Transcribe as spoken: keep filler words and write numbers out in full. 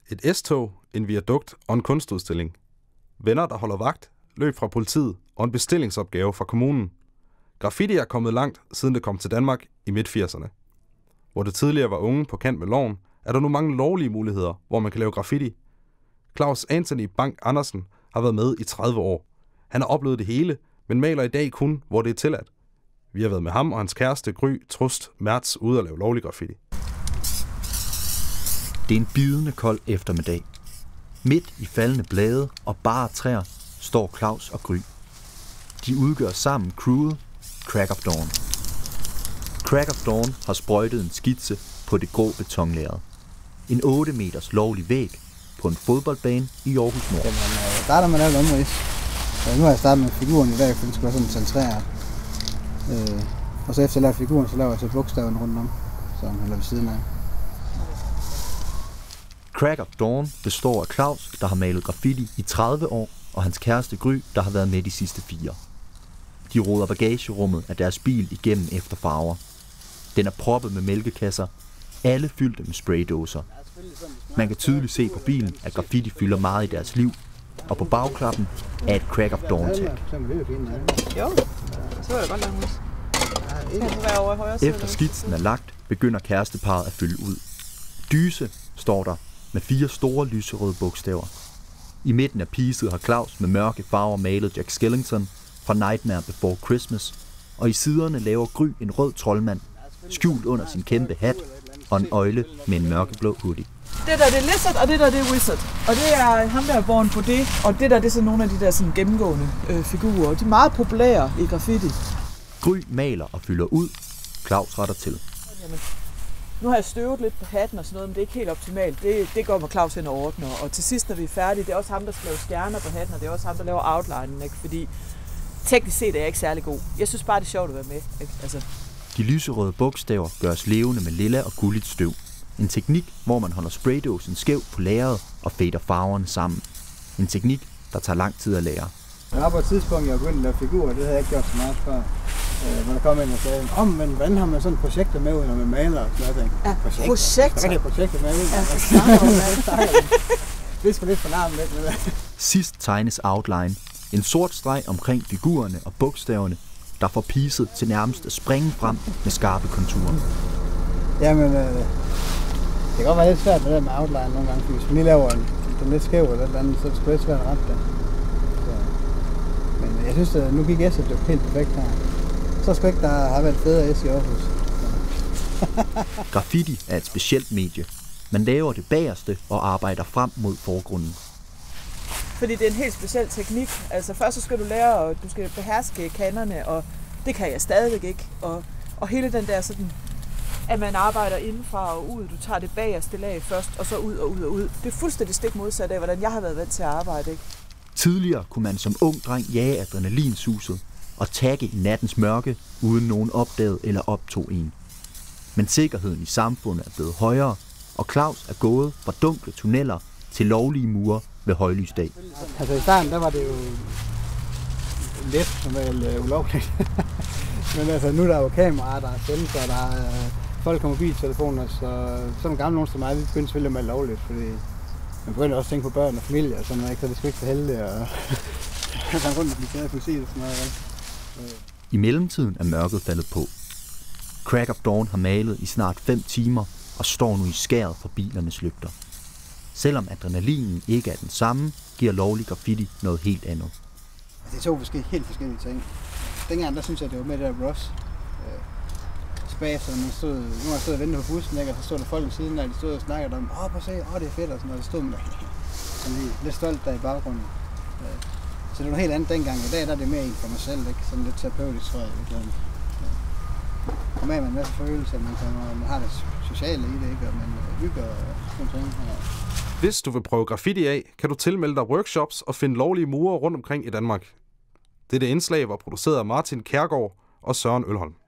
Et S-tog, en viadukt og en kunstudstilling. Venner, der holder vagt, løb fra politiet og en bestillingsopgave fra kommunen. Graffiti er kommet langt, siden det kom til Danmark i midt firserne. Hvor det tidligere var unge på kant med loven, er der nu mange lovlige muligheder, hvor man kan lave graffiti. Claus Anthony Bank Andersen har været med i tredive år. Han har oplevet det hele, men maler i dag kun, hvor det er tilladt. Vi har været med ham og hans kæreste Gry Trust Mertz ude at lave lovlig graffiti. Det er en bidende kold eftermiddag. Midt i faldende blade og bare træer står Claus og Gry. De udgør sammen crewet Crack of Dawn. Crack of Dawn har sprøjtet en skitse på det grå betonlærred. En otte meters lovlig væg på en fodboldbane i Aarhus Nord. Jamen, jeg starter med at lave omrids. Nu har jeg startet med figuren i dag, for den skal være sådan centreret. Øh, og så efter at lave figuren, så laver jeg så bogstaven rundt om, så han laver ved siden af. Crack of Dawn består af Claus, der har malet graffiti i tredive år, og hans kæreste Gry, der har været med de sidste fire. De roder bagagerummet af deres bil igennem efter farver. Den er proppet med mælkekasser, alle fyldte med spraydåser. Man kan tydeligt se på bilen, at graffiti fylder meget i deres liv, og på bagklappen er et Crack of Dawn-tag. Jo, så var det godt langt. Efter skitsen er lagt, begynder kæresteparret at fylde ud. Dyse står der med fire store lyserøde bogstaver. I midten af piecet har Claus med mørke farver malet Jack Skellington fra Nightmare Before Christmas, og i siderne laver Gry en rød troldmand, skjult under sin kæmpe hat, og en øgle med en mørkeblå hoodie. Det der det er Lizard, og det der det er Wizard. Og det er ham der Born på det, og det der det er sådan nogle af de der sådan gennemgående øh, figurer. De er meget populære i graffiti. Gry maler og fylder ud. Claus retter til. Jamen, nu har jeg støvet lidt på hatten og sådan noget, men det er ikke helt optimalt. Det, det går med Claus hen og ordner. Og til sidst, når vi er færdige, det er også ham, der skal lave stjerner på hatten, og det er også ham, der laver outlinen, ikke? Fordi teknisk set er jeg ikke særlig god. Jeg synes bare, det er sjovt at være med, ikke? Altså. De lyserøde bogstaver gøres levende med lilla og gulligt støv. En teknik, hvor man holder spraydåsen skæv på lærredet og fader farverne sammen. En teknik, der tager lang tid at lære. Jeg var på et tidspunkt, jeg begyndte at lave figurer, det havde jeg ikke gjort så meget før. Øh, hvor der kom ind og sagde, om, men hvordan har man sådan projekter med ud, når man maler og sådan noget? Ja, projekter? Projekter? Hvad er projekter med ud? Ja, det skal lidt fornærme lidt med det. Sidst tegnes outline. En sort streg omkring figurerne og bogstaverne, der får piecet til nærmest at springe frem med skarpe konturer. Jamen, øh, det kan godt være lidt svært med det med outline nogle gange, fordi hvis man lige laver en, en lidt skæv eller et andet, så er det sgu lidt svært at rette det. Så, men jeg synes, at nu gik S, det var helt perfekt her. Så skal ikke der har været federe S i Aarhus. Graffiti er et specielt medie. Man laver det bagerste og arbejder frem mod forgrunden. Fordi det er en helt speciel teknik. Altså først så skal du lære, og du skal beherske kanterne, og det kan jeg stadigvæk ikke. Og, og hele den der sådan, at man arbejder indenfra og ud. Du tager det bagerste lag først, og så ud og ud og ud. Det er fuldstændig stik modsat af, hvordan jeg har været vant til at arbejde, ikke? Tidligere kunne man som ung dreng jage adrenalinsuset og tagge i nattens mørke, uden nogen opdagede eller optog en. Men sikkerheden i samfundet er blevet højere, og Claus er gået fra dunkle tunneller til lovlige mure ved højlysdag. Altså i starten, der var det jo let, som vel uh, ulovligt. Men altså nu der er jo kameraer, der er sensorer, der er uh, folk har mobiltelefoner, så sådan nogle gamle nogen som mig, vi begyndte selvfølgelig med lovligt, fordi man begynder også at tænke på børn og familie og sådan noget, så det skal ikke så heldigt, og så rundt og blive kæret på sig og sådan noget. I mellemtiden er mørket faldet på. Crack of Dawn har malet i snart fem timer og står nu i skæret for bilernes lygter. Selvom adrenalinen ikke er den samme, giver lovlig graffiti noget helt andet. Det er to forskellige, helt forskellige ting. Dengang, der synes jeg, det var med det der Ross. Øh, tilbage, så man stod, nu har jeg stået og ventet på bussen, ikke? Og så stod der folk ved siden af, de stod og snakkede om, åh, prøv at se, åh, det er fedt, og sådan noget. Det stod man sådan lige lidt stolt der i baggrunden. Øh, så det var noget helt andet dengang. I dag der er det mere en for mig selv, ikke? Sådan lidt terapeutisk, tror jeg. Ja. Og med, man en masse følelser, man, kan, man har det sociale i det, ikke? Og man hygger og sådan ting. Ja. Hvis du vil prøve graffiti af, kan du tilmelde dig workshops og finde lovlige murer rundt omkring i Danmark. Dette indslag var produceret af Martin Kjærgaard og Søren Ølholm.